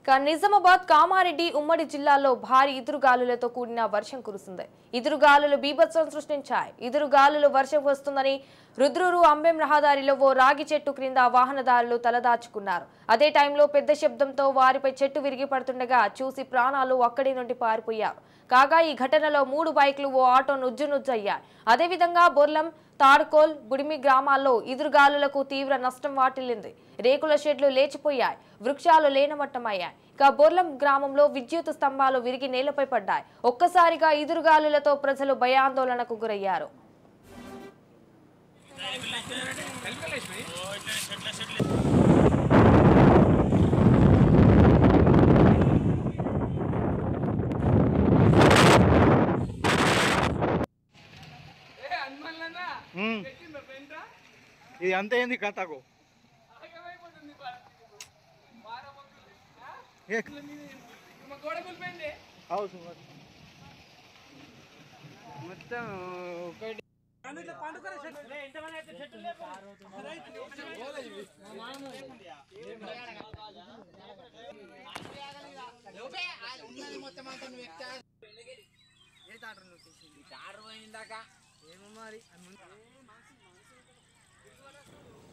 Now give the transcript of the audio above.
నిజామాబాద్ కామారెడ్డి ఉమ్మడి జిల్లాలో భారీ ఈదురుగాలులతో కూడిన వర్షం కురుస్తుంది. ఈదురుగాలులు బీభత్సం సృష్టించాయి. ఈదురుగాలులు వర్షం వస్తుందని రుద్రూరు అంబెం రహదారిలో ఓ రాగి చెట్టు క్రింద వాహనదారులు తలదాచుకున్నారు. అదే టైంలో పెద్ద శబ్దంతో వారిపై చెట్టు విరిగి పడుతుండగా చూసి ప్రాణాలు అక్కడి నుండి పారిపోయారు. కాగా ఈ ఘటనలో 3 బైకులు ఓ ఆటో నుజ్జునుజ్జయ్యాయి. అదేవిధంగా బొర్లం, తాడుకోల్, బుడిమి గ్రామాల్లో ఈదురుగాలులకు తీవ్ర నష్టం వాటిల్లింది. రేకుల షెడ్లు లేచిపోయాయి, వృక్షాలు లేనమట్టమయ్యాయి. ఇక బొర్లం గ్రామంలో విద్యుత్ స్తంభాలు విరిగి నేలపై పడ్డాయి. ఒక్కసారిగా ఈదురుగాలులతో ప్రజలు భయాందోళనకు గురయ్యారు. ఇది అంతే ఏంది కథకు మొత్తం ఏమో మరి